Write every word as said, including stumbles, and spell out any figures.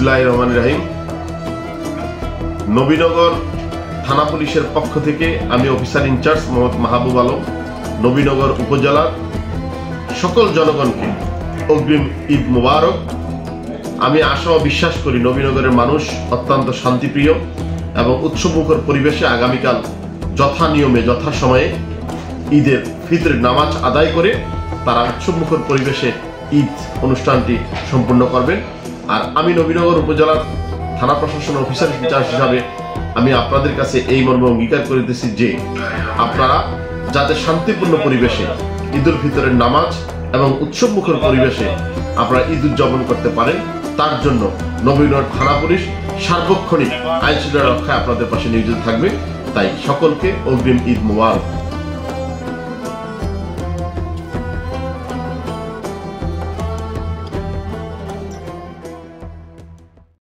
বিসমিল্লাহির রহমানির রহিম। নবীনগর থানা পুলিশের পক্ষ থেকে আমি অফিসার ইনচার্জ মোহাম্মদ মাহবুব আলম নবীনগর উপজেলার সকল জনগণকে অগ্রিম ঈদ মোবারক। আমি আশা ও বিশ্বাস করি নবীনগরের মানুষ অত্যন্ত শান্তিপ্রিয় এবং উৎসবমুখর পরিবেশে আগামীকাল যথা নিয়মে যথা সময়ে ঈদের ফিতরের নামাজ আদায় করে তারা উৎসবমুখর পরিবেশে ঈদ অনুষ্ঠানটি সম্পূর্ণ করবেন। আর আমি নবীনগর উপজেলার থানা প্রশাসন অফিসার ইনচার্জ হিসাবে আমি আপনাদের কাছে এই মর্মে অঙ্গীকার করিতেছি যে আপনারা যাতে শান্তিপূর্ণ পরিবেশে ঈদ উল ফিতরের নামাজ এবং উৎসবমুখর পরিবেশে আপনারা ঈদ উদযাপন করতে পারেন, তার জন্য নবীনগর থানা পুলিশ সার্বক্ষণিক আইন শৃঙ্খলা রক্ষায় আপনাদের পাশে নিয়োজিত থাকবে। তাই সকলকে অগ্রিম ঈদ মোবারক।